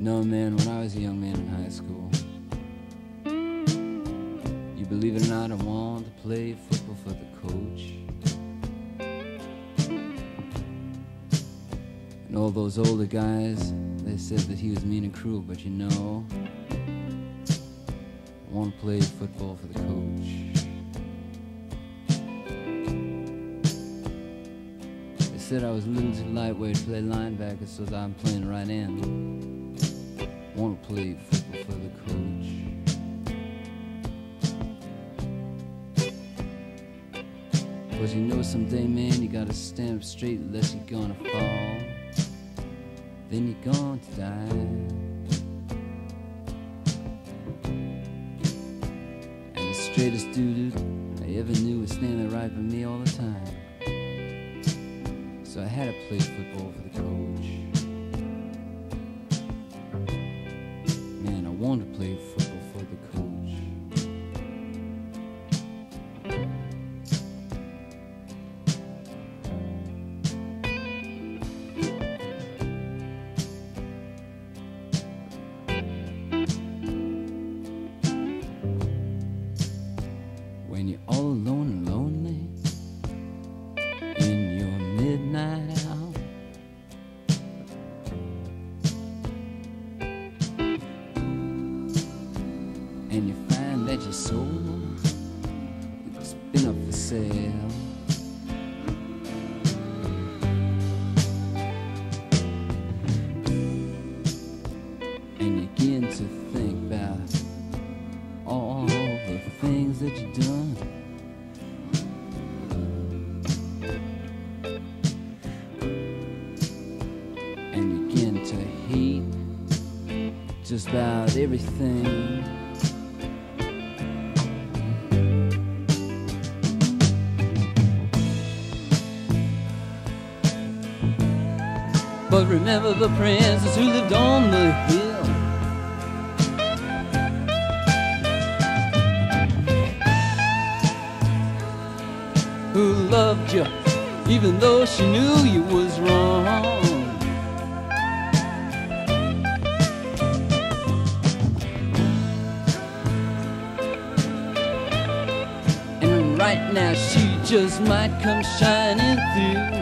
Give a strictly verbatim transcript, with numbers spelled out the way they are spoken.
know, man, when I was a young man in high school, you believe it or not, I wanted to play football for the coach. And all those older guys, they said that he was mean and cruel, but you know, I want to play football for the coach. They said I was a little too lightweight to play linebacker, so I'm playing right end. I want to play football for the coach. Cause you know someday, man, you gotta stand up straight unless you're gonna fall. Then you're going to die. And the straightest dude I ever knew was standing right by me all the time. So I had to play football for the coach. Man, I wanted to play football for the coach. When you're all alone and lonely in your midnight hour, and you find that your soul has been up for sale, and you begin to think about all the things that you've done. And you begin to hate just about everything. But remember the princess who lived on the hill, who loved you even though she knew you was wrong. And right now she just might come shining through.